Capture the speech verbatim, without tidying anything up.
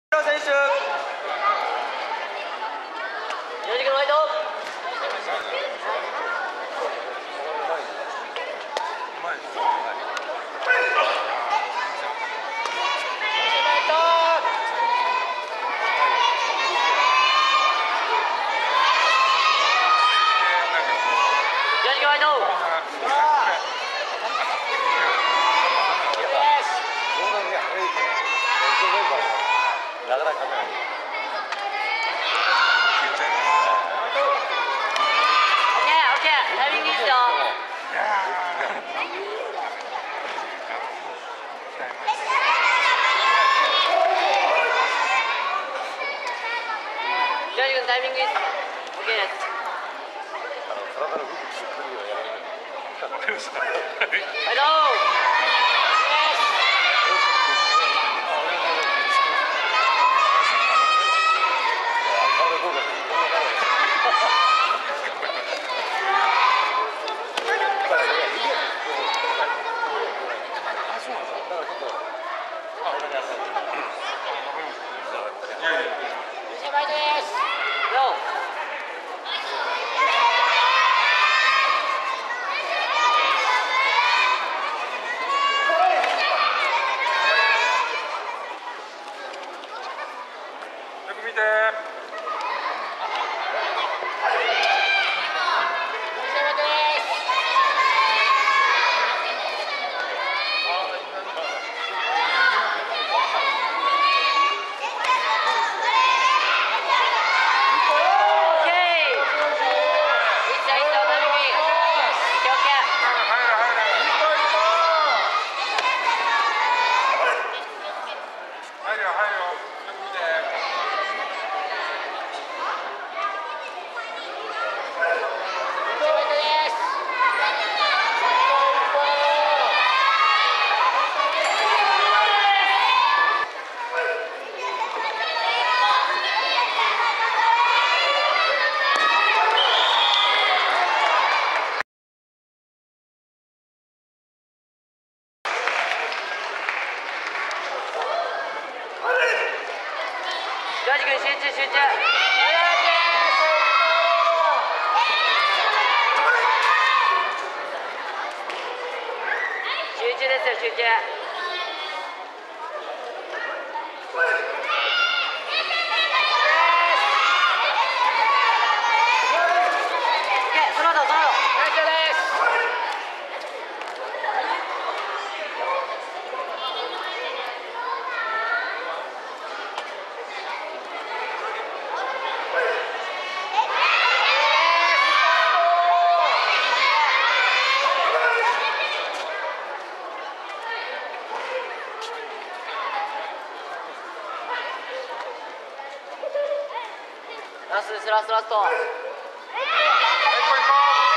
選手。よじくんファイト。なかなかカメラに。オッケーオッケー、タイミングいいですよ。ジョージ君タイミングいいです。オッケーです。体の動きしっかりはやらない。ファイト。見て。ジョージ君集中集中。集中ですよ、集中。ラストです、ラストラスト。